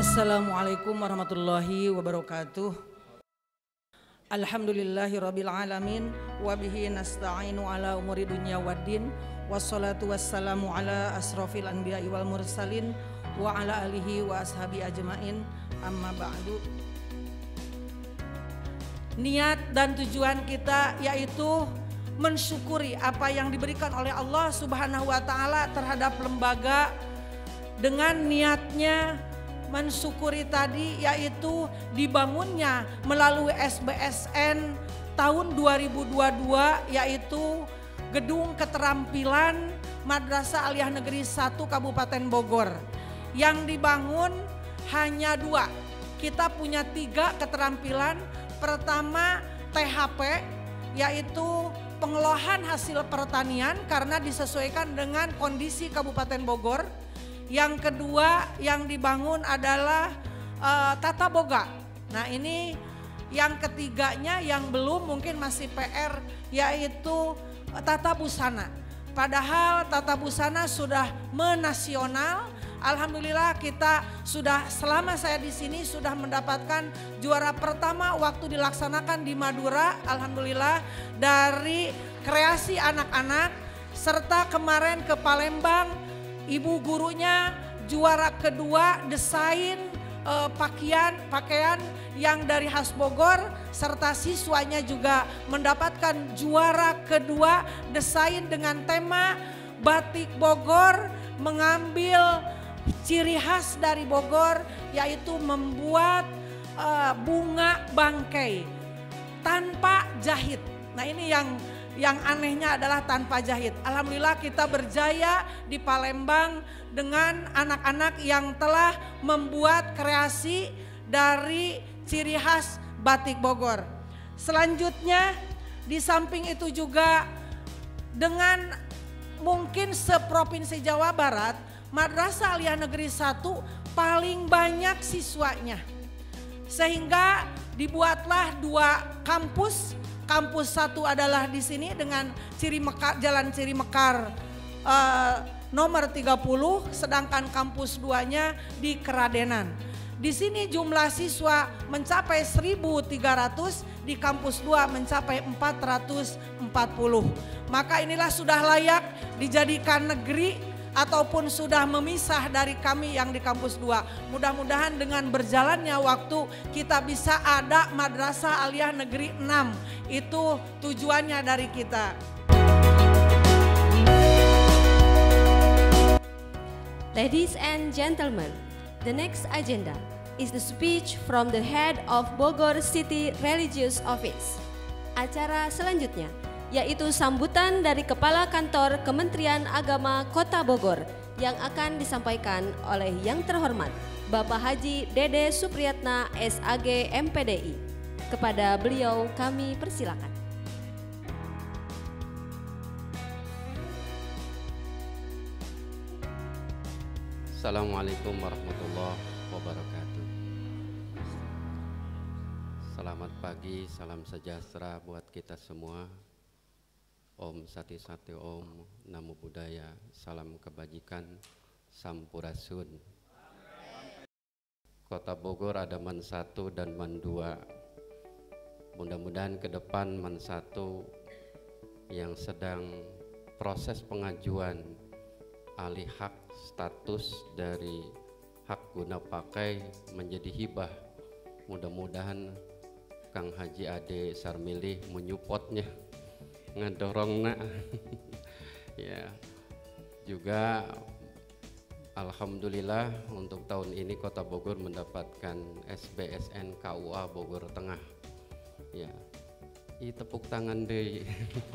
Assalamualaikum warahmatullahi wabarakatuh. Alhamdulillahirabbil alamin wa bihi nasta'inu ala umuri dunya waddin wassalatu wassalamu ala asrofil anbiya'i wal mursalin wa ala alihi wa ashabi ajmain amma ba'du. Niat dan tujuan kita yaitu mensyukuri apa yang diberikan oleh Allah Subhanahu wa taala terhadap lembaga dengan niatnya mensyukuri tadi yaitu dibangunnya melalui SBSN tahun 2022 yaitu Gedung Keterampilan Madrasah Aliyah Negeri 1 Kabupaten Bogor. Yang dibangun hanya 2, kita punya 3 keterampilan. Pertama THP yaitu pengolahan hasil pertanian karena disesuaikan dengan kondisi Kabupaten Bogor. Yang kedua yang dibangun adalah tata boga. Nah ini yang ketiganya yang belum mungkin masih PR yaitu tata busana. Padahal tata busana sudah menasional. Alhamdulillah kita sudah selama saya di sini sudah mendapatkan juara pertama waktu dilaksanakan di Madura. Alhamdulillah dari kreasi anak-anak serta kemarin ke Palembang. Ibu gurunya juara kedua desain pakaian yang dari khas Bogor serta siswanya juga mendapatkan juara kedua desain dengan tema batik Bogor mengambil ciri khas dari Bogor yaitu membuat bunga bangkai tanpa jahit. Nah ini yang anehnya adalah tanpa jahit. Alhamdulillah kita berjaya di Palembang dengan anak-anak yang telah membuat kreasi dari ciri khas batik Bogor. Selanjutnya di samping itu juga dengan mungkin seprovinsi Jawa Barat, Madrasah Aliyah Negeri 1 paling banyak siswanya. Sehingga dibuatlah 2 kampus. Kampus 1 adalah di sini dengan Jalan Ciri Mekar nomor 30, sedangkan kampus 2-nya di Keradenan. Di sini jumlah siswa mencapai 1.300, di kampus 2 mencapai 440. Maka inilah sudah layak dijadikan negeri ataupun sudah memisah dari kami yang di kampus 2. Mudah-mudahan dengan berjalannya waktu kita bisa ada Madrasah Aliyah Negeri 6. Itu tujuannya dari kita. Ladies and gentlemen, the next agenda is the speech from the head of Bogor City Religious Office. Acara selanjutnya yaitu sambutan dari Kepala Kantor Kementerian Agama Kota Bogor yang akan disampaikan oleh yang terhormat Bapak Haji Dede Supriyatna SAG MPDI. Kepada beliau kami persilakan. Assalamualaikum warahmatullahi wabarakatuh. Selamat pagi, salam sejahtera buat kita semua. Om Sati Sati Om, Namo Buddhaya, salam kebajikan, Sampurasun. Kota Bogor ada MAN 1 dan MAN 2. Mudah-mudahan ke depan MAN 1 yang sedang proses pengajuan alih hak status dari hak guna pakai menjadi hibah. Mudah-mudahan Kang Haji Ade Sarmilih menyupportnya, ngedorongna. Ya, juga alhamdulillah untuk tahun ini Kota Bogor mendapatkan SBSN KUA Bogor Tengah. Ya, tepuk tangan deh.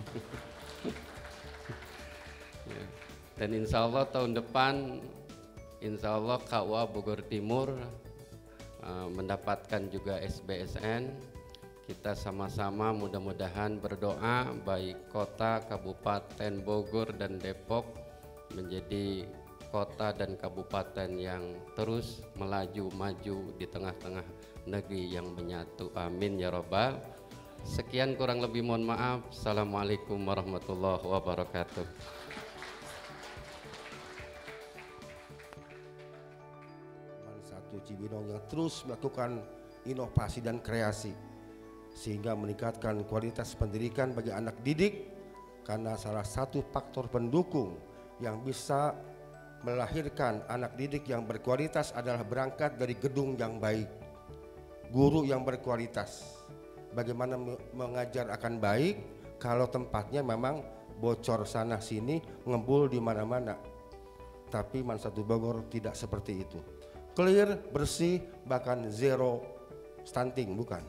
Ya. Dan insya Allah tahun depan, insya Allah KUA Bogor Timur mendapatkan juga SBSN. Kita sama-sama mudah-mudahan berdoa baik kota, kabupaten Bogor dan Depok menjadi kota dan kabupaten yang terus melaju maju di tengah-tengah negeri yang menyatu. Amin ya robbal. Sekian kurang lebih mohon maaf. Assalamualaikum warahmatullahi wabarakatuh. MAN 1 Cibinong yang terus melakukan inovasi dan kreasi sehingga meningkatkan kualitas pendidikan bagi anak didik, karena salah satu faktor pendukung yang bisa melahirkan anak didik yang berkualitas adalah berangkat dari gedung yang baik, guru yang berkualitas. Bagaimana mengajar akan baik kalau tempatnya memang bocor sana sini, ngebul di mana-mana. Tapi Man 1 Bogor tidak seperti itu. Clear, bersih, bahkan zero stunting, bukan.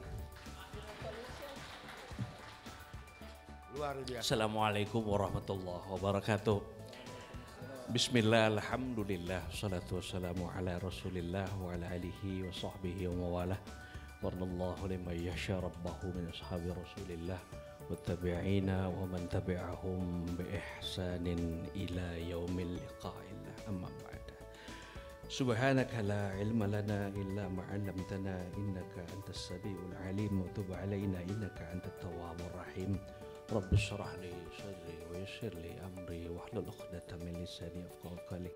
Luar biasa. Assalamualaikum warahmatullahi wabarakatuh. Bismillah, alhamdulillah, salatu wassalamu ala rasulillah wa ala alihi wa sahbihi wa mawalah. Warnallahu liman yasha rabbahu min ashabi rasulillah wattabi'ina wa man tabi'ahum bi ihsanin ila yaumil liqa'illah, amma ba'da. Subhanaka la ilma lana illa ma 'allamtana innaka antas samiul alim wa tub 'alaina innaka antat tawwabur rahim. Rabbi shrah li sadri wa yassir li amri wahlul 'uqdatam min lisani yafqahu qawli.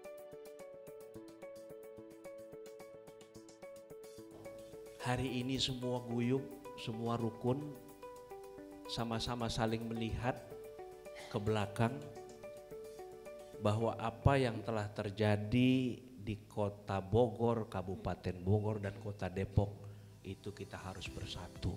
Hari ini semua guyup, semua rukun, sama-sama saling melihat ke belakang bahwa apa yang telah terjadi di Kota Bogor, Kabupaten Bogor dan Kota Depok itu kita harus bersatu.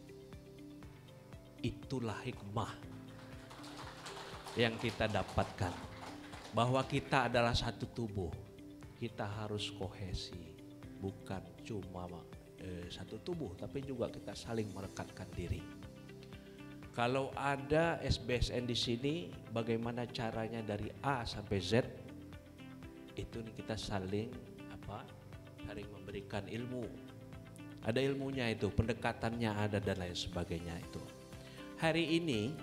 Itulah hikmah yang kita dapatkan, bahwa kita adalah satu tubuh. Kita harus kohesi, bukan cuma satu tubuh, tapi juga kita saling merekatkan diri. Kalau ada SBSN di sini, bagaimana caranya dari A sampai Z, itu kita saling memberikan ilmu. Ada ilmunya itu, pendekatannya ada dan lain sebagainya itu. Hari ini,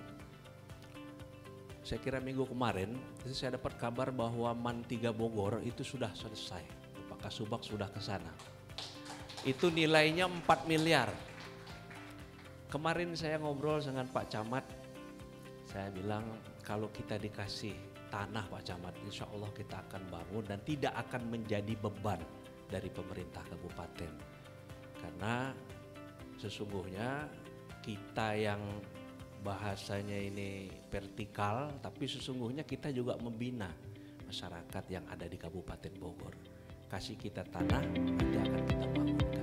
saya kira minggu kemarin, saya dapat kabar bahwa MAN 3 Bogor itu sudah selesai. Pak Kasubag sudah ke sana. Itu nilainya 4 miliar. Kemarin saya ngobrol dengan Pak Camat, saya bilang kalau kita dikasih tanah Pak Camat, insya Allah kita akan bangun dan tidak akan menjadi beban dari pemerintah kabupaten. Karena sesungguhnya kita yang bahasanya ini vertikal, tapi sesungguhnya kita juga membina masyarakat yang ada di Kabupaten Bogor. Kasih kita tanah, nanti akan kita bangunkan.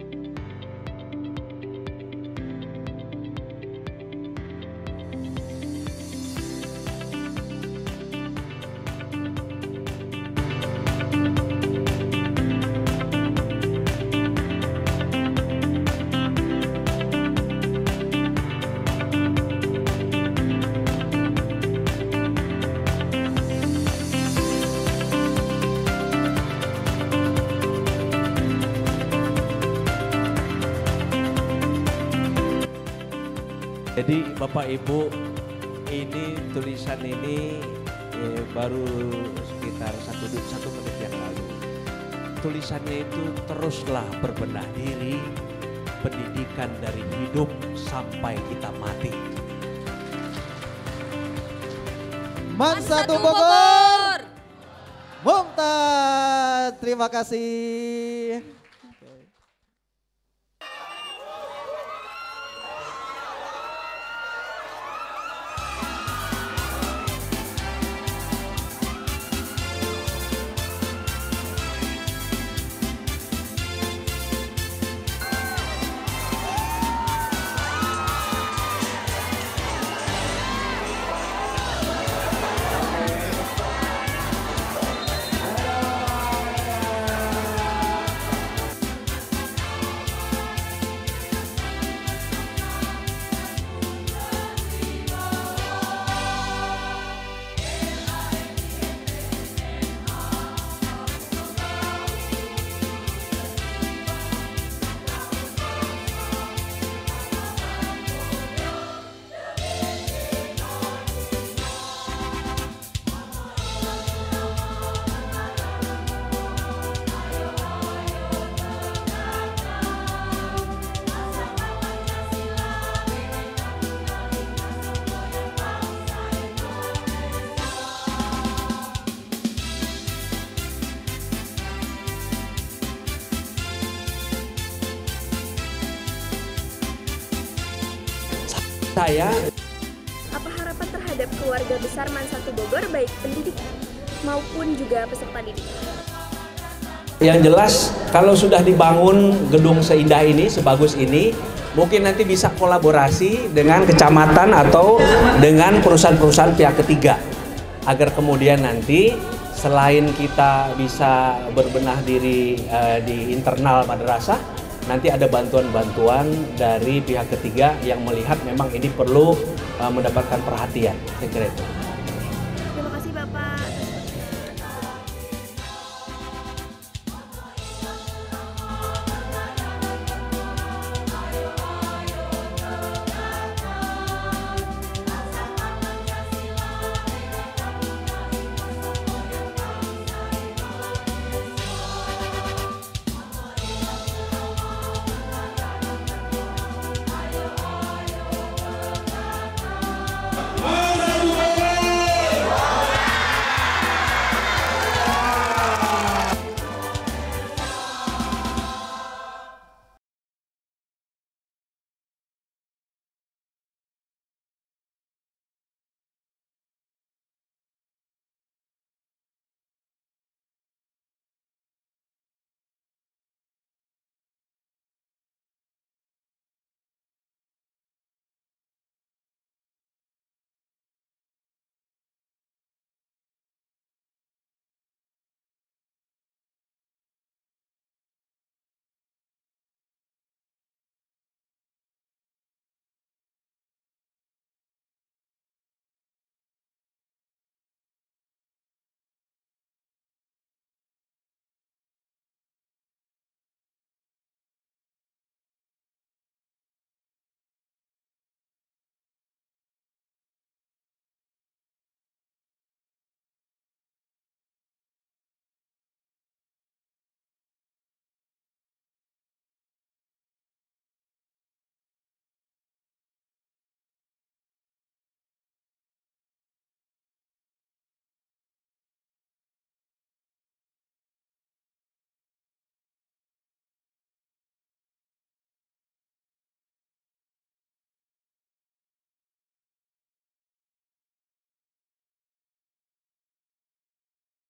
Jadi Bapak Ibu, ini tulisan ini baru sekitar satu menit yang lalu. Tulisannya itu teruslah berbenah diri, pendidikan dari hidup sampai kita mati. MAN 1 Bogor, Mumtaz, terima kasih. saya. Apa harapan terhadap keluarga besar MAN 1 Bogor, baik pendidik maupun juga peserta didik? Yang jelas kalau sudah dibangun gedung seindah ini, sebagus ini, mungkin nanti bisa kolaborasi dengan kecamatan atau dengan perusahaan-perusahaan pihak ketiga. Agar kemudian nanti selain kita bisa berbenah diri di internal madrasah, nanti ada bantuan-bantuan dari pihak ketiga yang melihat memang ini perlu mendapatkan perhatian. Saya kira itu.